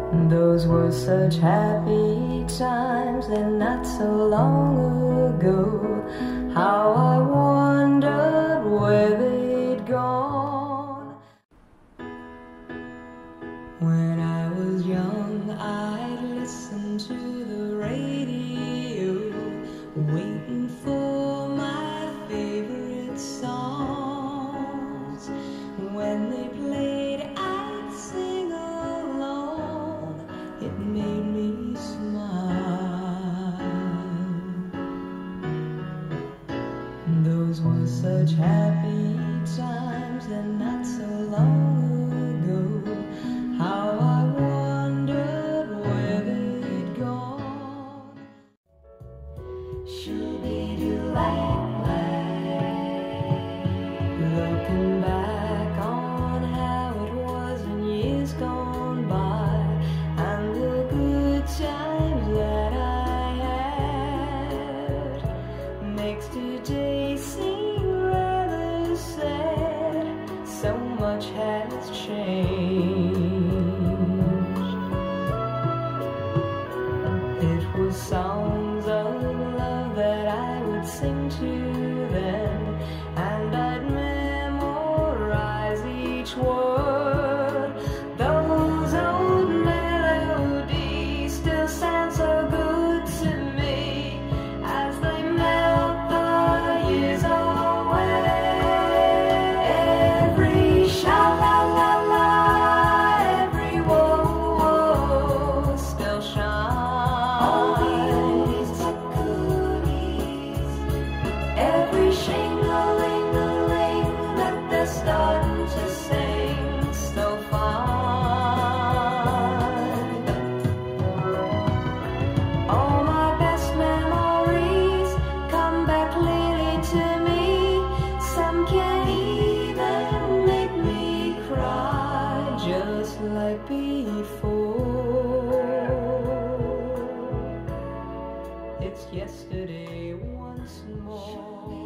Those were such happy times, and not so long ago. How I wondered where they'd gone. When I was young, I'd listen to the radio, waiting for my favorite songs. When they played, I'd sing along. It made me smile. Those were such happy times, and not so long ago. How I wondered where they'd gone. Looking back on how it was in years gone by, and the good times that I had, makes today seem rather sad. So much has changed. It was songs of love that I would sing to then, and I'd memorize each word. Those old melodies still sound so good to me as they melt the years away. Every sha-la-la-la, every whoa-whoa still shines. Every shing-a-ling-a-ling that they're starting to sing still fine. All my best memories come back clearly to me. Some can even make me cry, just like before. It's yesterday once more.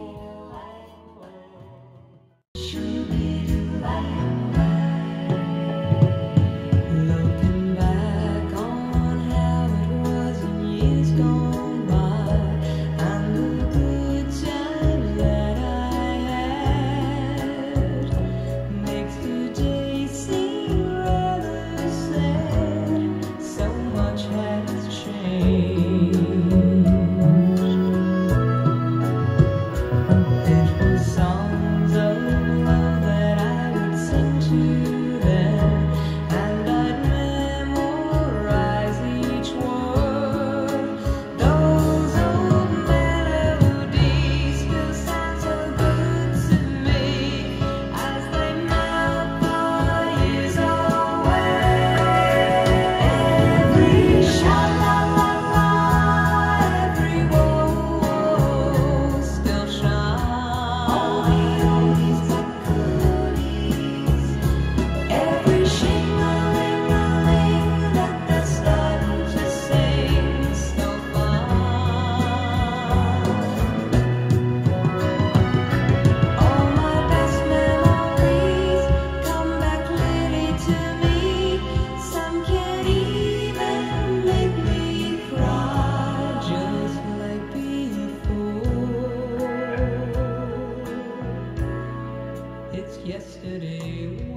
Looking back on how it was in years gone by, and the good times that I had, makes today seem rather sad. So much has changed. It was songs of love that I would sing to then, and I'd memorize each word. Those old melodies still sound so good to me as they melt the years away. Every sha-la-la-la, every whoa-whoa still shines. Every shing-a-ling-a-ling that they're starting to sing still fine. All my best memories come back clearly to me. Some can even make me cry, just like before. It's yesterday